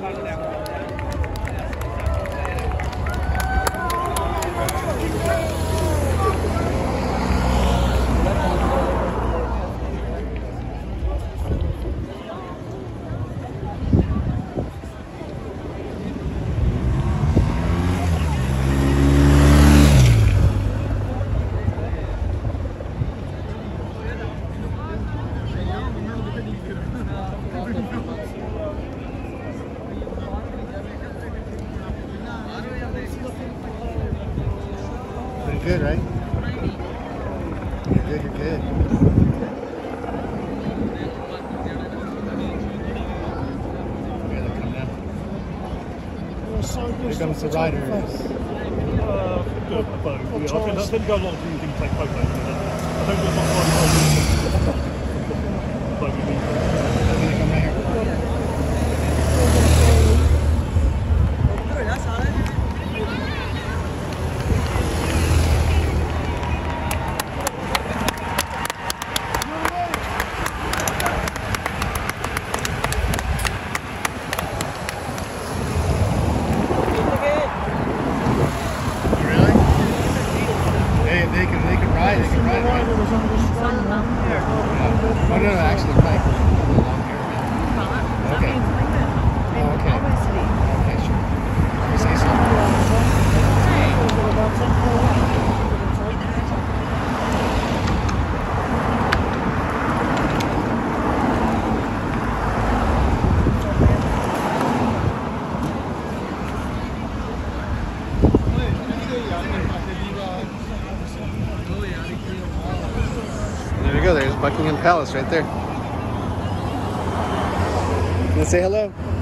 Pretty good, right? You're good, you're good. Yeah, they're coming out. Here comes the riders. Good, but I think go along so you can take photos. I don't think much They're gonna come right here. They can ride. They can ride. Right? Oh no, actually, right. Along here. Okay. Oh, okay. Okay, sure. You say so. There we go, there's Buckingham Palace right there. Let's say hello.